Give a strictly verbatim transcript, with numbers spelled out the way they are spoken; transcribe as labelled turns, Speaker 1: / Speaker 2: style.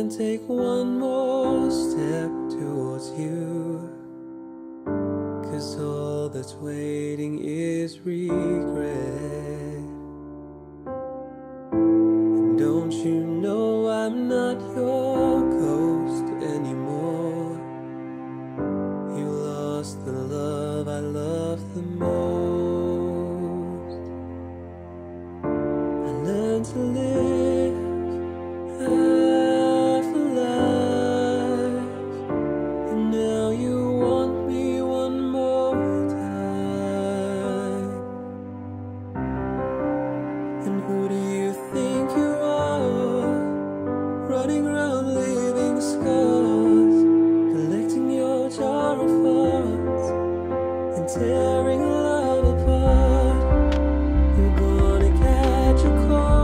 Speaker 1: can't take one more step towards you, 'cause all that's waiting is regret. And don't you know I'm not your ghost anymore? You lost the love I loved the most. I learned to live half a life, and now you want me one more time. And who do you think you are, running around leaving scars, collecting your jar of hearts and tearing love apart? You're gonna catch a cold